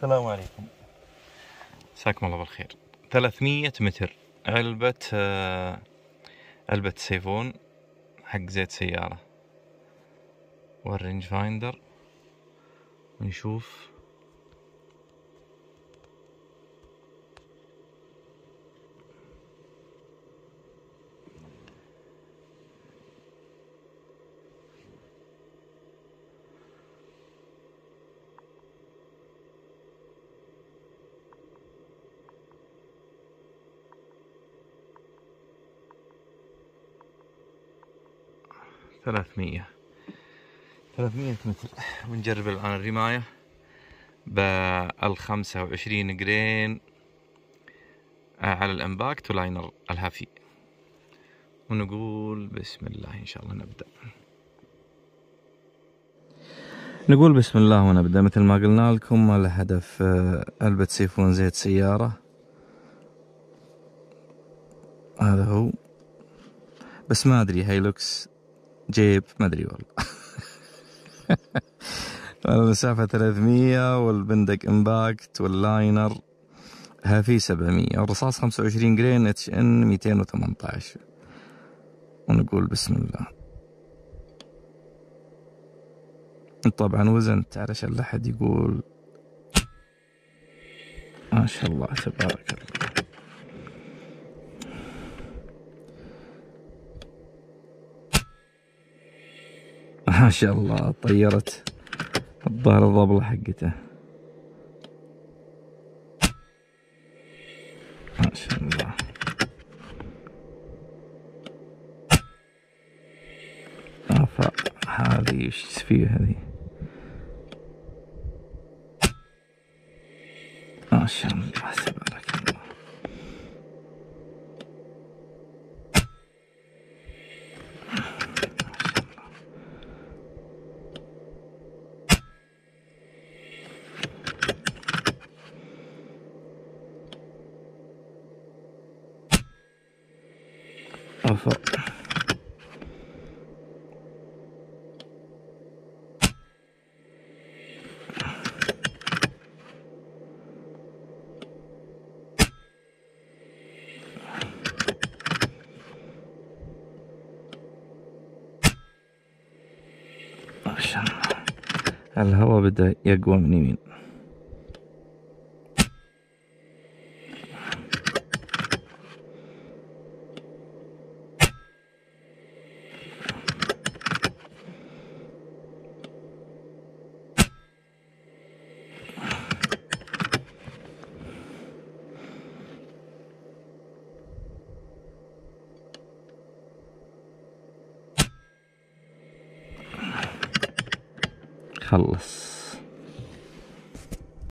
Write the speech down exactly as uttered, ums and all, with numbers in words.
السلام عليكم، مساكم الله بالخير. ثلاثمية متر علبة آه علبة سيفون حق زيت سيارة والرينج فايندر، ونشوف ثلاثمية ثلاثمية متر. ونجرب الآن الرماية بالخمسة وعشرين جرين على الامباكت ولاينر الهافي، ونقول بسم الله. إن شاء الله نبدأ نقول بسم الله ونبدأ. مثل ما قلنا لكم الهدف علبة سيفون زيت سيارة، هذا هو. بس ما أدري هايلوكس جيب ما أدري والله. المسافة ثلاثمية والبندق امباكت واللاينر هافي سبعمية والرصاص خمسة وعشرين جرين اتش ان مئتين وثمانية عشر. ونقول بسم الله. طبعا وزنت علشان لا حد يقول. ما شاء الله تبارك الله. ما شاء الله طيرت الظهر الضبلة حقته. ما شاء الله. افا هذه وش فيها هذه؟ ما شاء الله تبارك الله. افا ما شاء الله. الهواء بدأ يقوى من يمين. خلص.